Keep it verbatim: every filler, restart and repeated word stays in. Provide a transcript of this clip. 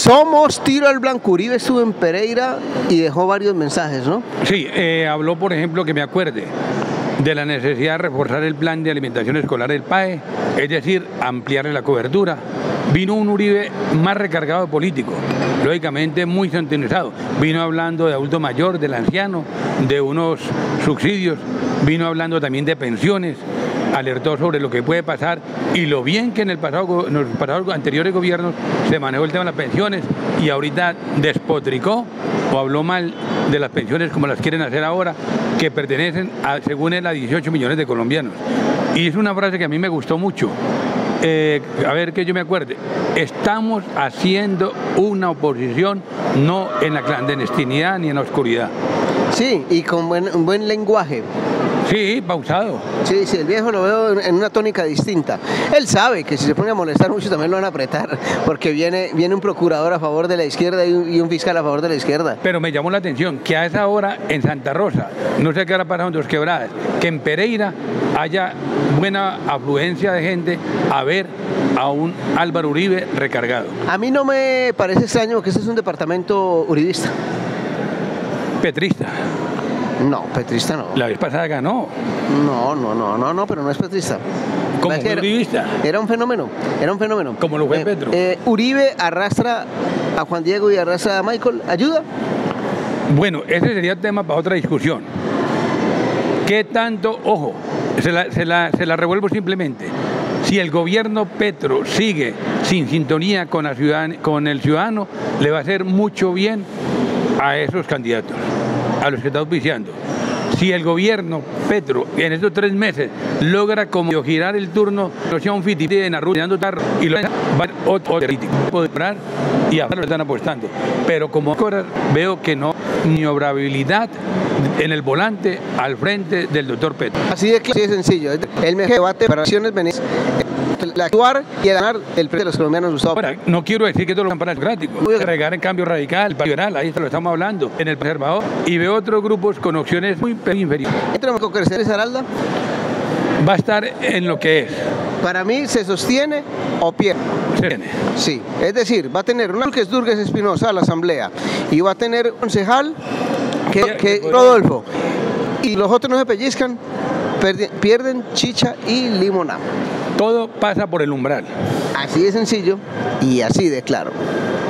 Somos tiro al blanco. Uribe estuvo en Pereira y dejó varios mensajes, ¿no? Sí, eh, habló, por ejemplo, que me acuerde de la necesidad de reforzar el plan de alimentación escolar del P A E, es decir, ampliarle la cobertura. Vino un Uribe más recargado de político, lógicamente muy sintonizado. Vino hablando de adulto mayor, del anciano, de unos subsidios, vino hablando también de pensiones, alertó sobre lo que puede pasar y lo bien que en el pasado, en los pasados anteriores gobiernos se manejó el tema de las pensiones y ahorita despotricó o habló mal de las pensiones como las quieren hacer ahora, que pertenecen, a, según él, a dieciocho millones de colombianos. Y es una frase que a mí me gustó mucho. Eh, a ver que yo me acuerde, estamos haciendo una oposición no en la clandestinidad ni en la oscuridad. Sí, y con buen, un buen lenguaje. Sí, pausado. Sí, sí, el viejo lo veo en una tónica distinta. Él sabe que si se pone a molestar mucho también lo van a apretar, porque viene, viene un procurador a favor de la izquierda y un, y un fiscal a favor de la izquierda. Pero me llamó la atención que a esa hora en Santa Rosa, no sé qué hora pasaron dos quebradas, que en Pereira haya buena afluencia de gente a ver a un Álvaro Uribe recargado. A mí no me parece extraño que este es un departamento uribista. Petrista. No, petrista no. La vez pasada ganó. No, no, no, no, no, pero no es petrista. ¿Cómo es que era, uribista? Era un fenómeno, era un fenómeno. Como lo fue eh, Petro. Eh, Uribe arrastra a Juan Diego y arrastra a Michael. ¿Ayuda? Bueno, ese sería tema para otra discusión. ¿Qué tanto? Ojo, se la, se la, se la revuelvo simplemente. Si el gobierno Petro sigue sin sintonía con, la ciudadan, con el ciudadano, le va a hacer mucho bien a esos candidatos, a los que está auspiciando. Si el gobierno Petro en estos tres meses logra como girar el turno, no sea un fititi en arruinando tarro y lo va a otro político puede parar y ahora lo están apostando. Pero como ahora veo que no ni obrabilidad en el volante al frente del doctor Petro. Así de, así de sencillo. El mejor debate para acciones venir el actuar y el ganar el precio de los colombianos Gustavo. Ahora, no quiero decir que todos los campanas democráticos, regar en Cambio Radical, el Liberal, ahí se lo estamos hablando, en el Preservador, y veo otros grupos con opciones muy inferiores. ¿Tenemos que crecer esa Aralda? Va a estar en lo que es. Para mí se sostiene o pierde. Se tiene. Sí, es decir, va a tener una que es Durgues Espinosa a la asamblea y va a tener un concejal que, que Rodolfo y los otros no se pellizcan, pierden chicha y limonada. Todo pasa por el umbral. Así de sencillo y así de claro.